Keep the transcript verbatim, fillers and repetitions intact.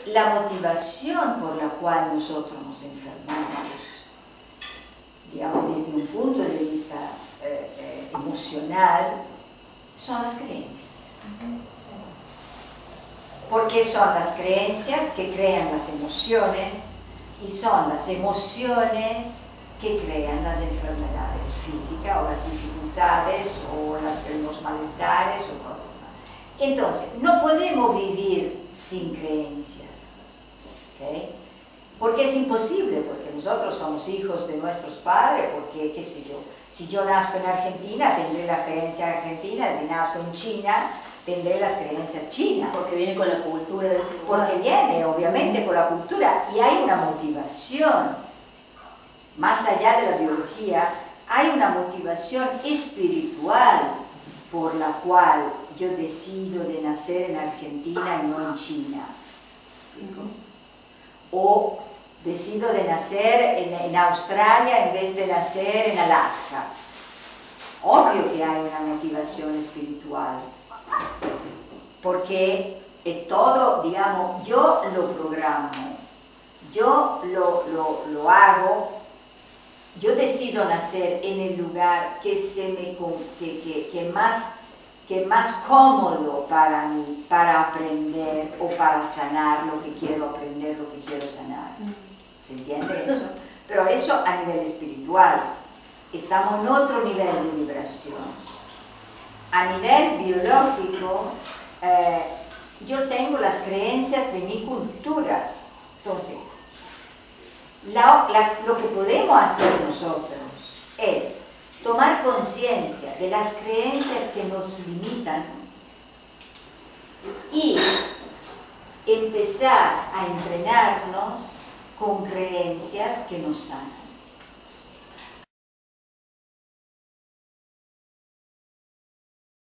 la motivación por la cual nosotros nos enfermamos, digamos, desde un punto de vista eh, eh, emocional, son las creencias. Porque son las creencias que crean las emociones y son las emociones que crean las enfermedades físicas o las dificultades o las, los malestares o todo. Entonces, no podemos vivir sin creencias, ¿okay? Porque es imposible, porque nosotros somos hijos de nuestros padres, porque, qué sé yo, si yo nazco en Argentina, tendré la creencia argentina, si nazco en China, tendré las creencias chinas. Porque viene con la cultura de ese lugar. Porque viene, obviamente, con la cultura, y hay una motivación, más allá de la biología, hay una motivación espiritual por la cual yo decido de nacer en Argentina y no en China. O decido de nacer en, en Australia en vez de nacer en Alaska. Obvio que hay una motivación espiritual, porque es todo, digamos, yo lo programo, yo lo, lo, lo hago, yo decido nacer en el lugar que, se me, que, que, que, más, que más cómodo para mí, para aprender o para sanar lo que quiero aprender, lo que quiero sanar. ¿Se entiende eso? Pero eso a nivel espiritual. Estamos en otro nivel de vibración. A nivel biológico, eh, yo tengo las creencias de mi cultura. Entonces, la, la, lo que podemos hacer nosotros es tomar conciencia de las creencias que nos limitan y empezar a entrenarnos con creencias que nos sanan.